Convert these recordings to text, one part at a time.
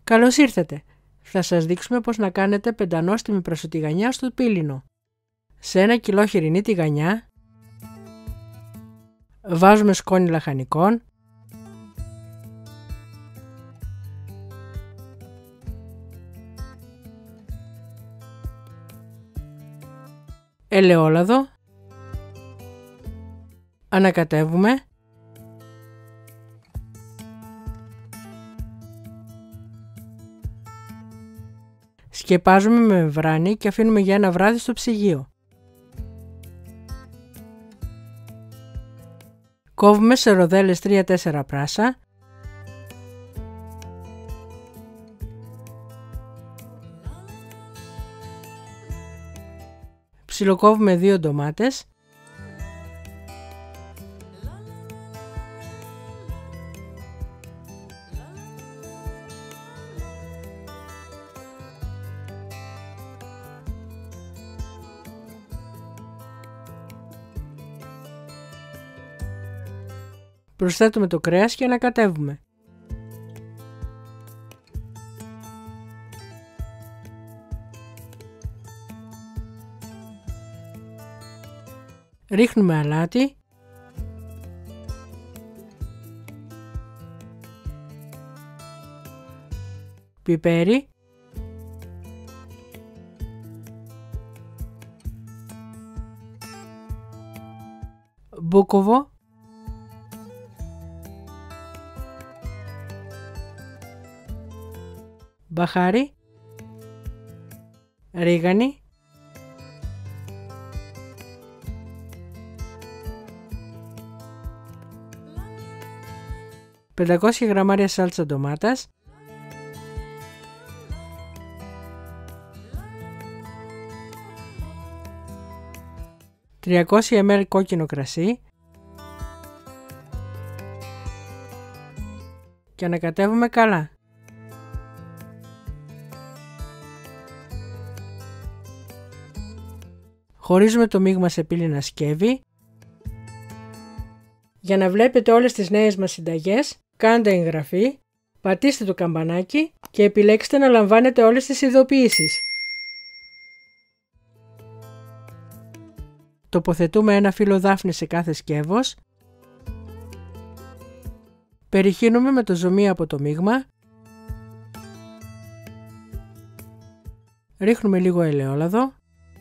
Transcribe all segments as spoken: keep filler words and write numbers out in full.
Καλώς ήρθατε! Θα σας δείξουμε πώς να κάνετε πεντανόστιμη πρασοτιγανιά στο πύλινο. Σε ένα κιλό χοιρινή τηγανιά βάζουμε σκόνη λαχανικών, ελαιόλαδο, ανακατεύουμε, σκεπάζουμε με μεμβράνη και αφήνουμε για ένα βράδυ στο ψυγείο. Κόβουμε σε ροδέλες τρία τέσσερα πράσα, ψιλοκόβουμε δύο ντομάτες, προσθέτουμε το κρέας και ανακατεύουμε. Ρίχνουμε αλάτι, πιπέρι, μπούκοβο, μπαχάρι, ρίγανη, πεντακόσια γραμμάρια σάλτσα ντομάτας, τριακόσια μιλιλίτρα κόκκινο κρασί και ανακατεύουμε καλά. Χωρίζουμε το μείγμα σε πύλινα σκεύη. Για να βλέπετε όλες τις νέες μας συνταγές, κάντε εγγραφή, πατήστε το καμπανάκι και επιλέξτε να λαμβάνετε όλες τις ειδοποιήσεις. Τοποθετούμε ένα φύλλο δάφνη σε κάθε σκεύος. Περιχύνουμε με το ζουμί από το μείγμα. Ρίχνουμε λίγο ελαιόλαδο.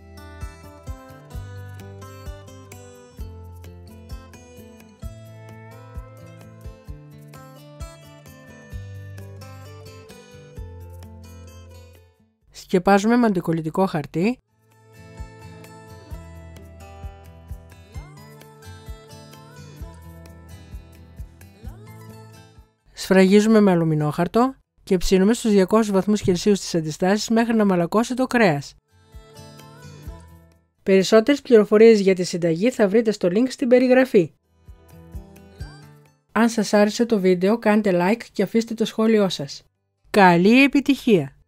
Σκεπάζουμε με αντικολλητικό χαρτί. Σφραγίζουμε με αλουμινόχαρτο και ψήνουμε στους διακόσιους βαθμούς Κελσίου στις αντιστάσεις μέχρι να μαλακώσει το κρέας. Περισσότερες πληροφορίες για τη συνταγή θα βρείτε στο link στην περιγραφή. Αν σας άρεσε το βίντεο κάντε like και αφήστε το σχόλιο σας. Καλή επιτυχία!